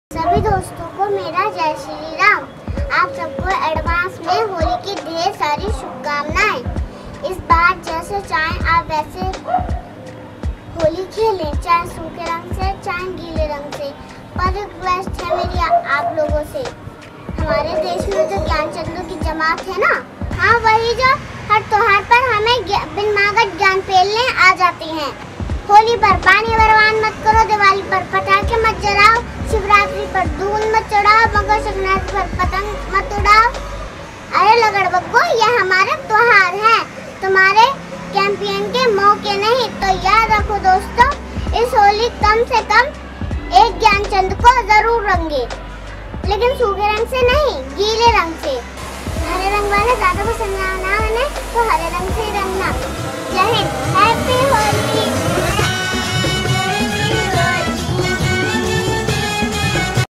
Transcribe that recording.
सभी दोस्तों को मेरा जय श्री राम। आप सबको एडवांस में होली की ढेर सारी शुभकामनाएं। इस बार जैसे चाहें आप वैसे होली खेलें, चाहे सूखे रंग से चाहे गीले रंग से। पर रिक्वेस्ट है मेरी आप लोगों से, हमारे देश में जो ज्ञानचंदों की जमात है ना, हाँ वही जो हर त्योहार पर हमें बिन मांगत ज्ञान पेलने आ जाती हैं। होली पर पानी बर्बाद मत करो, दिवाली पर पटाखे मत जलाओ, शिवरात्रि पर दूध मत चढ़ाओ, मकर संक्रांति पर पतंग मत उड़ाओ। अरे लगड़ बग्गो, ये हमारे त्योहार हैं, तुम्हारे कैंपेन के मौके नहीं। तो याद रखो दोस्तों, इस होली कम से कम एक ज्ञानचंद को जरूर रंगे, लेकिन सूखे रंग से नहीं, गीले रंग से। हरे रंग वाले ज्यादा पसंद ना आने तो हरे रंग से रंगना। जय हिंद, हैप्पी होली।